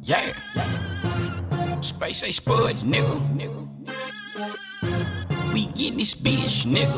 Yeah. Space A Spuds, nigga. We getting this bitch, nigga.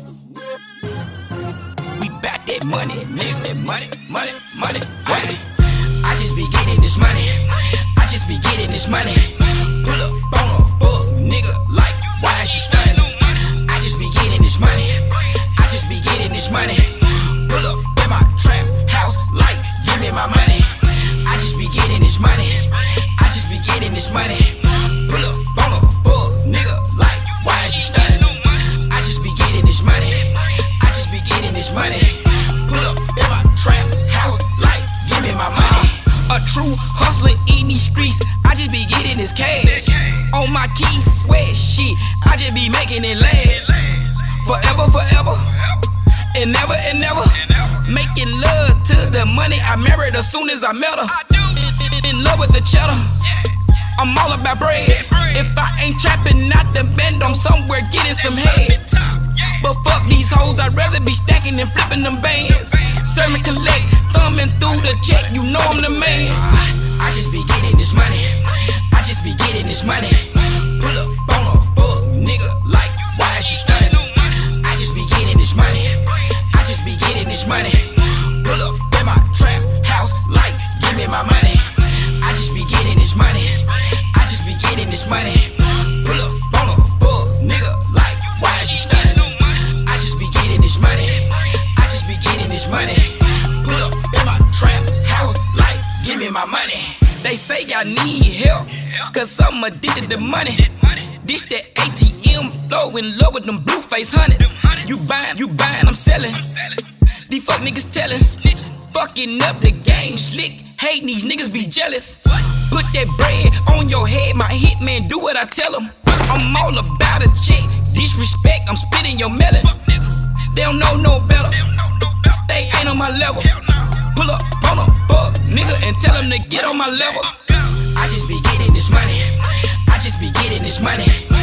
We bout that money, nigga. That money. What? I just be getting this money. I just be getting this money. Pull up on a fuck, nigga. Like, why is you stunning? I just be getting this money. I just be getting this money. Pull up in my trap house, like, give me my money. I just be getting this money. I just be getting this money. Pull up on a fuck, nigga. Like, why is you stunning? I just be getting this money. I just be getting this money. Pull up in my trap house, like, give me my money. A true hustler in these streets, I just be getting this cash. On my keys, sweat shit, I just be making it last. Forever, and never. Making love to the money I married as soon as I met her. In love with the cheddar, I'm all about bread. If I ain't trapping out the bend, I'm somewhere getting some head. But fuck these hoes, I'd rather be stacking and flipping them bands. Serve and collect, thumbing through the check, you know I'm the man. I just be getting this money. I just be getting this money. Pull up on a fuck, nigga, like, why is you stunning? I just be getting this money. I just be getting this money. Pull up in my trap house, like, give me my money. I just be getting this money. I just be getting this money. Pull up on a fuck, nigga, like, why is you stunning? I just be getting this money. I just be getting this money. Pull up in my trap house, like, give me my money. They say I need help, cause I'm addicted to money. This that ATM flow, in love with them blue face hundred. You buying, I'm selling. These fuck niggas telling, fucking up the game slick. Hating these niggas be jealous. Put that bread on your head, my hitman do what I tell him. I'm all about a check, disrespect, I'm spitting your melon. They don't know no better, they ain't on my level. Pull up on a fuck nigga and tell him to get on my level. I just be getting this money. I just be getting this money.